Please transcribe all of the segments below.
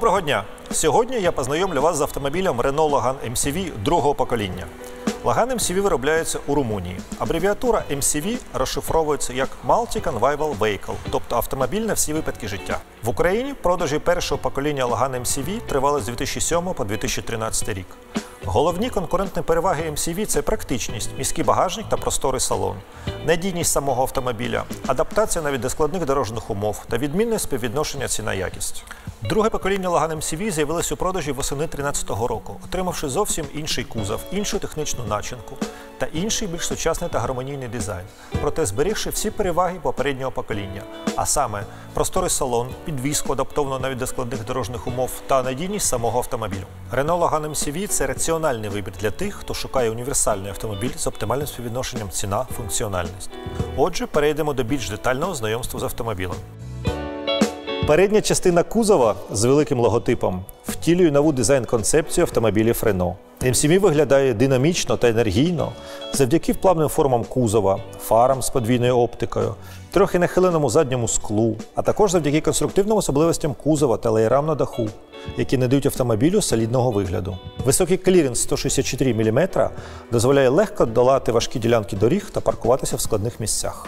Доброго дня! Сьогодні я познайомлю вас з автомобілем Renault Logan MCV другого покоління. Logan MCV виробляється у Румунії. Абревіатура MCV розшифровується як Multi-Convivial Vehicle, тобто автомобіль на всі випадки життя. В Україні продажі першого покоління Logan MCV тривали з 2007 по 2013 рік. Головні конкурентні переваги MCV – це практичність, міський багажник та просторий салон, надійність самого автомобіля, адаптація навіть до складних дорожніх умов та відмінне співвідношення ціна-якість. Друге покоління Logan MCV з'явилось у продажі восени 2013 року, отримавши зовсім інший кузов, іншу технічну начинку та інший більш сучасний та гармонійний дизайн, проте зберігши всі переваги попереднього покоління, а саме просторий салон, підвіску, адаптовану навіть до складних дорожніх умов та надійність самого автомобілю. Renault Logan MCV – це раціональний вибір для тих, хто шукає універсальний автомобіль з оптимальним співвідношенням ціна-функціональність. Отже, перейдемо до більш детального знайомства з автомобілем. Передня частина кузова з великим логотипом втілює нову дизайн-концепцію автомобілів Renault. MCV виглядає динамічно та енергійно завдяки вплавним формам кузова, фарам з подвійною оптикою, трохи нахиленому задньому склу, а також завдяки конструктивним особливостям кузова та леєрам на даху, які надають автомобілю солідного вигляду. Високий кліренс 164 мм дозволяє легко долати важкі ділянки доріг та паркуватися в складних місцях.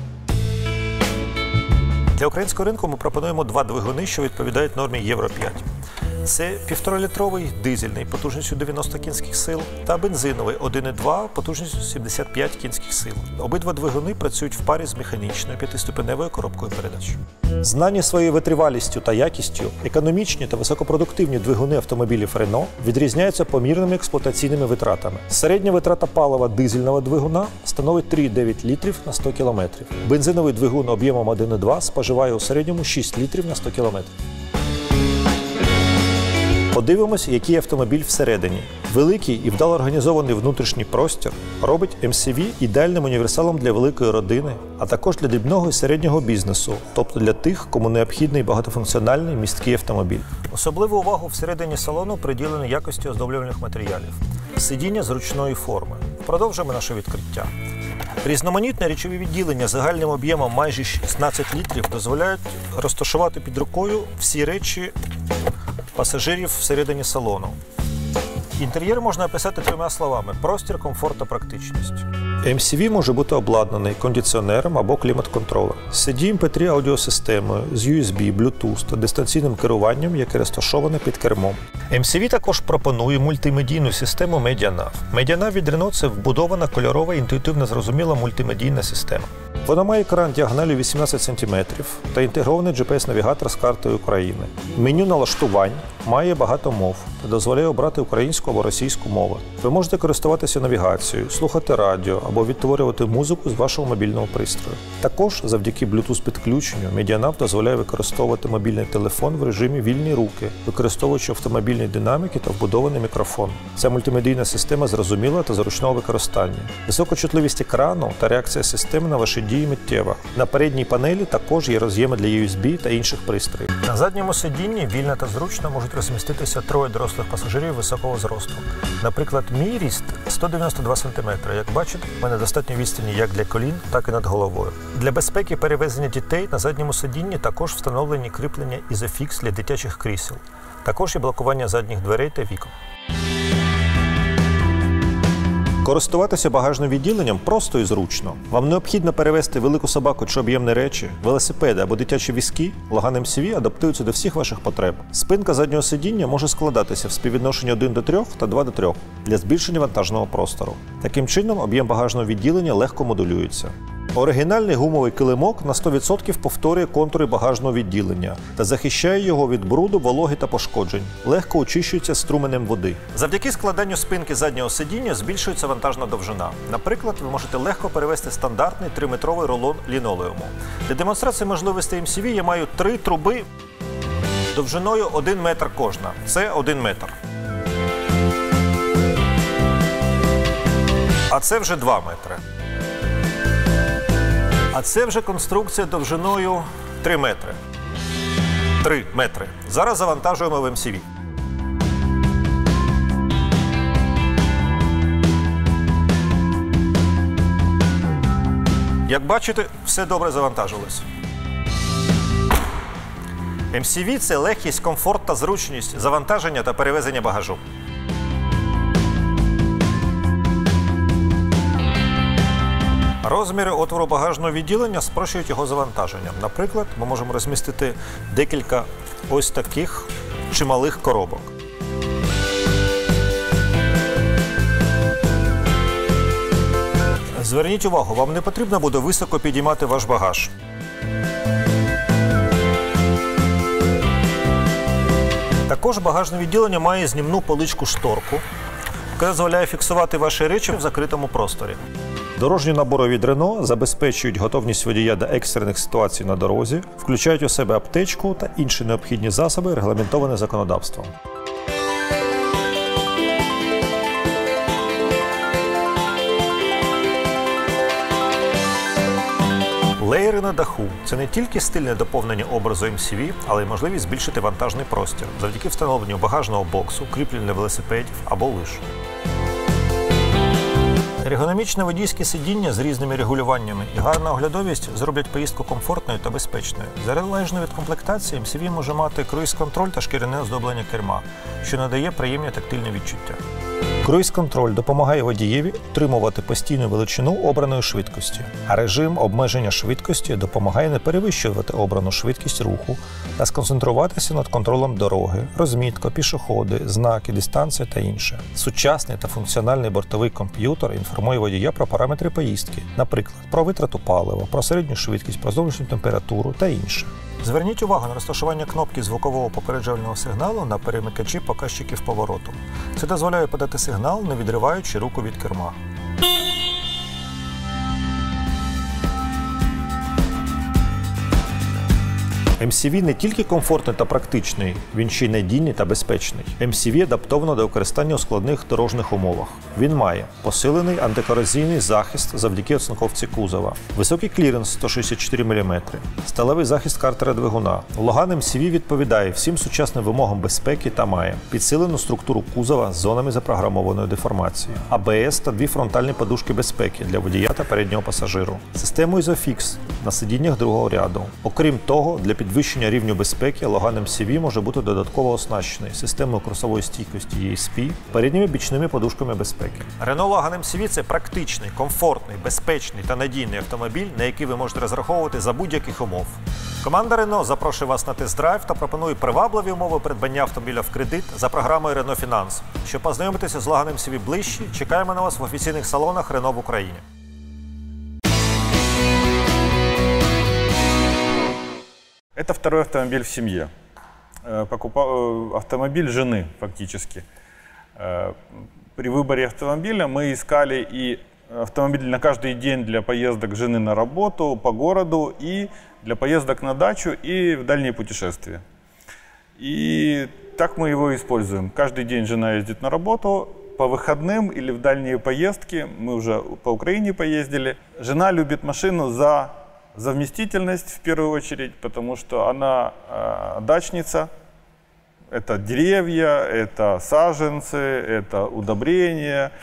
Для українського ринку ми пропонуємо два двигуни, що відповідають нормі Євро-5. Це 1,5-літровий дизельний потужністю 90 кінських сил та бензиновий 1,2 потужністю 75 кінських сил. Обидва двигуни працюють в парі з механічною 5-ступеневою коробкою передач. Знані своєю витривалістю та якістю, економічні та високопродуктивні двигуни автомобілів Renault відрізняються помірними експлуатаційними витратами. Середня витрата палива дизельного двигуна становить 3,9 літрів на 100 км. Бензиновий двигун об'ємом 1,2 споживає у середньому 6 літрів на 100 км. Подивимось, який автомобіль всередині. Великий і вдало організований внутрішній простір робить MCV ідеальним універсалом для великої родини, а також для дрібного і середнього бізнесу, тобто для тих, кому необхідний багатофункціональний місткий автомобіль. Особливу увагу всередині салону приділено якості оздоблювальних матеріалів. Сидіння зручної форми. Продовжуємо наше відкриття. Різноманітне речові відділення загальним об'ємом майже 16 літрів дозволяють розташувати під рукою всі речі пасажирів всередині салону. Інтер'єр можна описати трьома словами – простір, комфорт та практичність. MCV може бути обладнаний кондиціонером або клімат-контролем, CD MP3 аудіосистемою з USB, Bluetooth та дистанційним керуванням, яке розташоване під кермом. MCV також пропонує мультимедійну систему MediaNav. MediaNav від Renault – це вбудована кольорова, інтуїтивно зрозуміла мультимедійна система. Вона має екран діагоналю 18 см та інтегрований GPS-навігатор з картою України. Меню налаштувань має багато мов та дозволяє обрати українську або російську мови. Ви можете користуватися навігацією, слухати радіо або відтворювати музику з вашого мобільного пристрою. Також завдяки Bluetooth-підключенню MediaNav дозволяє використовувати мобільний телефон в режимі вільні руки, використовуючи автомобільні динаміки та вбудований мікрофон. Ця мультимедійна система зрозуміла та зручного використання. Висока чутливість екрану та реакція системи на ваші дії миттєва. На передній панелі також є роз'єми для USB та інших пристроїв. На задньому сидінні вільно та зручно можуть розміститися троє дорослих пасажирів високого зросту. Наприклад, мій ріст 192 см. Як бачите, в мене достатньо відстані як для колін, так і над головою. Для безпеки перевезення дітей на задньому сидінні також встановлені кріплення Isofix для дитячих крісел. Також є блокування задніх дверей та вікон. Користуватися багажним відділенням просто і зручно. Вам необхідно перевезти велику собаку чи об'ємні речі, велосипеди або дитячі візки, Logan MCV адаптується до всіх ваших потреб. Спинка заднього сидіння може складатися в співвідношенні 1:3 та 2:3 для збільшення вантажного простору. Таким чином, об'єм багажного відділення легко модулюється. Оригінальний гумовий килимок на 100% повторює контури багажного відділення та захищає його від бруду, вологи та пошкоджень. Легко очищується струменем води. Завдяки складанню спинки заднього сидіння збільшується вантажна довжина. Наприклад, ви можете легко перевезти стандартний 3-метровий рулон лінолеуму. Для демонстрації можливостей MCV я маю 3 труби довжиною 1 метр кожна. Це 1 метр. А це вже 2 метри. А це вже конструкція довжиною 3 метри. 3 метри. Зараз завантажуємо в MCV. Як бачите, все добре завантажилось. MCV – це легкість, комфорт та зручність, завантаження та перевезення багажу. Розміри отвору багажного відділення спрощують його завантаження. Наприклад, ми можемо розмістити декілька ось таких чималих коробок. Зверніть увагу, вам не потрібно буде високо підіймати ваш багаж. Також багажне відділення має знімну поличку-шторку, яка дозволяє фіксувати ваші речі в закритому просторі. Дорожні набори від Renault забезпечують готовність водія до екстрених ситуацій на дорозі, включають у себе аптечку та інші необхідні засоби, регламентовані законодавством. Леєри на даху – це не тільки стильне доповнення образу MCV, але й можливість збільшити вантажний простір завдяки встановленню багажного боксу, кріплення велосипедів або лиж. Ергономічне водійське сидіння з різними регулюваннями і гарна оглядовість зроблять поїздку комфортною та безпечною. Залежно від комплектації, MCV може мати круїз-контроль та шкіряне оздоблення керма, що надає приємні тактильні відчуття. Круїз-контроль допомагає водієві утримувати постійну величину обраної швидкості, а режим обмеження швидкості допомагає не перевищувати обрану швидкість руху та сконцентруватися над контролем дороги, розмітка, пішоходи, знаки, дистанція та інше. Сучасний та функціональний бортовий комп'ютер інформує водія про параметри поїздки, наприклад, про витрату палива, про середню швидкість, про зовнішню температуру та інше. Зверніть увагу на розташування кнопки звукового попереджувального сигналу на перемикачі показчиків повороту. Це дозволяє подати сигнал, не відриваючи руку від керма. MCV не тільки комфортний та практичний, він ще й надійний та безпечний. MCV адаптовано до використання у складних дорожніх умовах. Він має посилений антикорозійний захист завдяки оцинковці кузова, високий кліренс 164 мм, сталевий захист картера двигуна. Логан MCV відповідає всім сучасним вимогам безпеки та має підсилену структуру кузова з зонами запрограмованої деформації, АБС та дві фронтальні подушки безпеки для водія та переднього пасажиру, систему ISOFIX на сидіннях другого ряду. Окрім того, для підвищення рівню безпеки Logan MCV може бути додатково оснащений системою курсової стійкості ESP, передніми бічними подушками безпеки. Renault Logan MCV – це практичний, комфортний, безпечний та надійний автомобіль, на який ви можете розраховувати за будь-яких умов. Команда Renault запрошує вас на тест-драйв та пропонує привабливі умови придбання автомобіля в кредит за програмою Renault Finance. Щоб познайомитися з Logan MCV ближче, чекаємо на вас в офіційних салонах Renault в Україні. Это второй автомобиль в семье. Автомобиль жены, фактически. При выборе автомобиля мы искали и автомобиль на каждый день для поездок жены на работу, по городу, и для поездок на дачу и в дальние путешествия. И так мы его используем. Каждый день жена ездит на работу, по выходным или в дальние поездки. Мы уже по Украине поездили. Жена любит машину за вместительность в первую очередь, потому что она дачница. Это деревья, это саженцы, это удобрения,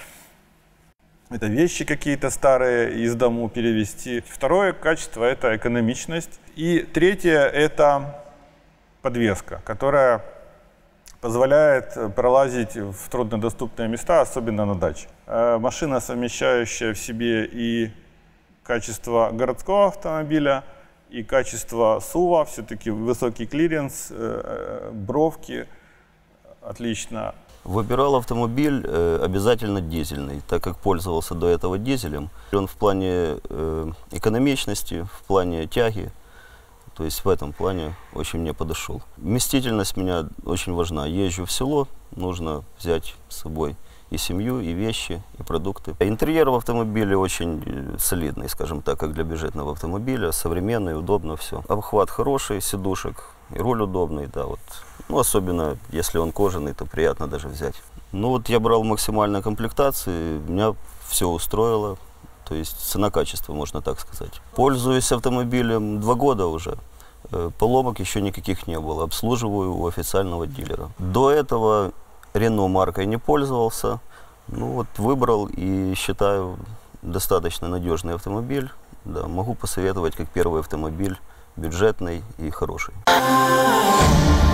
это вещи какие-то старые из дому перевезти. Второе качество – это экономичность. И третье – это подвеска, которая позволяет пролазить в труднодоступные места, особенно на даче. Машина, совмещающая в себе и качество городского автомобиля и качество СУВа, все-таки высокий клиренс, бровки, отлично. Выбирал автомобиль обязательно дизельный, так как пользовался до этого дизелем. Он в плане экономичности, в плане тяги, то есть в этом плане очень мне подошел. Вместительность меня очень важна. Езжу в село, нужно взять с собой и семью, и вещи, и продукты. Интерьер в автомобиле очень солидный, скажем так, как для бюджетного автомобиля, современный, удобно все. Обхват хороший, сидушек, и руль удобный, да, вот. Ну, особенно, если он кожаный, то приятно даже взять. Ну, вот я брал максимальной комплектации, меня все устроило, то есть цена-качество, можно так сказать. Пользуюсь автомобилем 2 года уже, поломок еще никаких не было, обслуживаю у официального дилера. До этого Renault маркой не пользовался, ну вот выбрал и считаю достаточно надежный автомобиль. Да, могу посоветовать как первый автомобиль бюджетный и хороший.